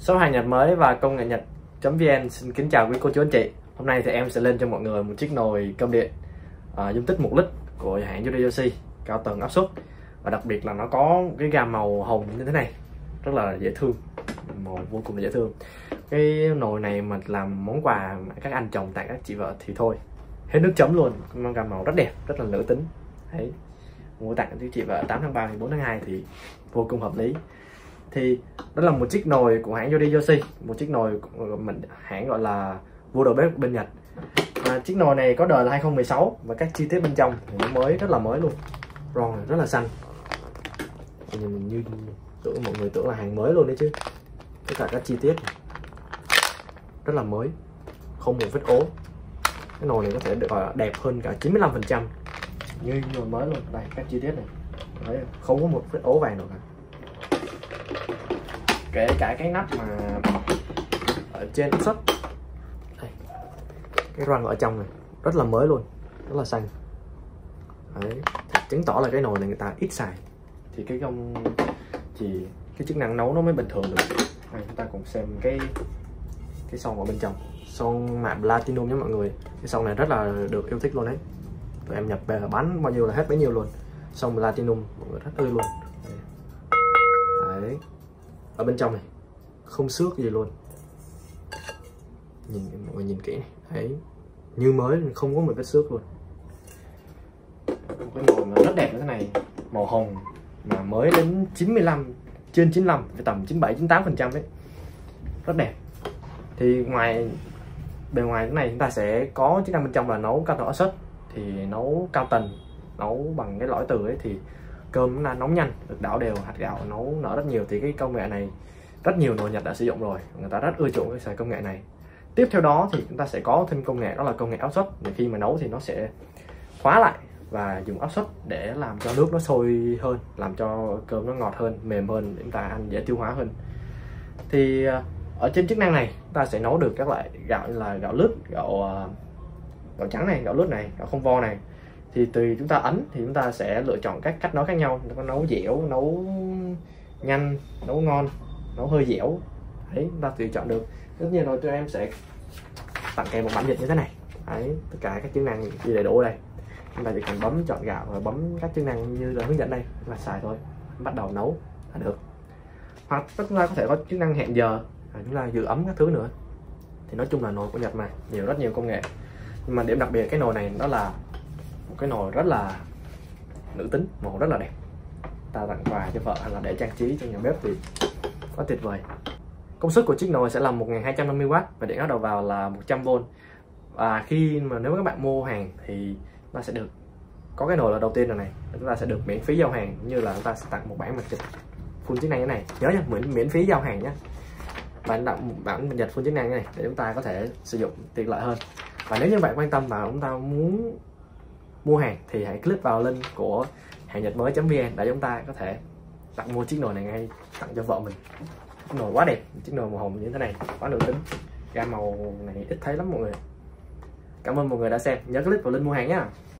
Shop hàng Nhật mới và công nghệ Nhật.vn xin kính chào quý cô chú anh chị. Hôm nay thì em sẽ lên cho mọi người một chiếc nồi cơm điện dung tích 1 lít của hãng Yodoyoshi cao tầng áp suất, và đặc biệt là nó có cái gam màu hồng như thế này, rất là dễ thương, màu vô cùng là dễ thương. Cái nồi này mà làm món quà các anh chồng tặng các chị vợ thì thôi hết nước chấm luôn. Mang gam màu rất đẹp, rất là nữ tính. Đấy, mua tặng cho chị vợ 8 tháng 3 14 tháng 2 thì vô cùng hợp lý. Thì đó là một chiếc nồi của hãng Yodoyoshi, một chiếc nồi của mình hãng gọi là vua đầu bếp bên Nhật. Chiếc nồi này có đời là 2016 và các chi tiết bên trong thì nó mới, rất là mới luôn, ron rất là xanh, như tưởng mọi người tưởng là hàng mới luôn đấy chứ. Tất cả các chi tiết rất là mới, không một vết ố. Cái nồi này có thể được gọi là đẹp hơn cả 95%, như nồi mới luôn. Đây các chi tiết này, đấy, không có một vết ố vàng nào cả. Kể cả cái nắp mà ở trên áp suất, cái răng ở trong này rất là mới luôn, rất là xanh. Đấy, chứng tỏ là cái nồi này người ta ít xài, thì cái chức năng nấu nó mới bình thường được. Đây, chúng ta cùng xem cái son ở bên trong, son mạ platinum nhé mọi người. Cái son này rất là được yêu thích luôn đấy, tụi em nhập về là bán bao nhiêu là hết bấy nhiêu luôn. Son platinum mọi người rất ưa luôn. Đấy, ở bên trong này không xước gì luôn, nhìn mọi người nhìn kỹ này, đấy, như mới, không có một vết xước luôn. Một cái nồi mà rất đẹp như thế này, màu hồng mà mới đến 95 trên 95, phải tầm 97-98% đấy, rất đẹp. Thì bề ngoài cái này chúng ta sẽ có chức năng bên trong là nấu cao tầng áp suất, thì nấu cao tầng, nấu bằng cái lõi từ ấy thì cơm nó nóng nhanh, được đảo đều, hạt gạo nấu nở rất nhiều. Thì cái công nghệ này rất nhiều nồi Nhật đã sử dụng rồi, người ta rất ưa chuộng cái xài công nghệ này. Tiếp theo đó thì chúng ta sẽ có thêm công nghệ, đó là công nghệ áp suất. Để khi mà nấu thì nó sẽ khóa lại và dùng áp suất để làm cho nước nó sôi hơn, làm cho cơm nó ngọt hơn, mềm hơn để chúng ta ăn dễ tiêu hóa hơn. Thì ở trên chức năng này chúng ta sẽ nấu được các loại gạo như là gạo lứt, gạo trắng này, gạo lứt này, gạo không vo này. Thì tùy chúng ta ấn thì chúng ta sẽ lựa chọn các cách nấu khác nhau. Nó có nấu dẻo, nấu nhanh, nấu ngon, nấu hơi dẻo. Đấy, chúng ta tùy chọn được. Tất nhiên rồi tụi em sẽ tặng kèm một bản dịch như thế này. Đấy, tất cả các chức năng ghi đầy đủ ở đây. Chúng ta chỉ cần bấm chọn gạo và bấm các chức năng như là hướng dẫn đây là xài thôi, bắt đầu nấu là được. Hoặc chúng ta có thể có chức năng hẹn giờ, chúng ta giữ ấm các thứ nữa. Thì nói chung là nồi của Nhật mà rất nhiều công nghệ. Nhưng mà điểm đặc biệt cái nồi này đó là một cái nồi rất là nữ tính, màu rất là đẹp. Ta tặng quà cho vợ hay là để trang trí trong nhà bếp thì quá tuyệt vời. Công suất của chiếc nồi sẽ là 1250W và điện áp đầu vào là 100V. Và khi mà nếu các bạn mua hàng thì ta sẽ được có cái nồi là đầu tiên rồi này, chúng ta sẽ được miễn phí giao hàng, cũng như là chúng ta sẽ tặng một bản mặt dịch full chức năng như này. Nhớ nha, miễn phí giao hàng nhé. Bạn tặng một bản mặt dịch full chức năng như này để chúng ta có thể sử dụng tiện lợi hơn. Và nếu như bạn quan tâm và chúng ta muốn mua hàng thì hãy click vào link của hàng Nhật mới.vn để chúng ta có thể tặng mua chiếc nồi này ngay, tặng cho vợ mình. Chiếc nồi quá đẹp, chiếc nồi màu hồng như thế này, quá nữ tính. Gam màu này ít thấy lắm mọi người. Cảm ơn mọi người đã xem, nhớ click vào link mua hàng nhé.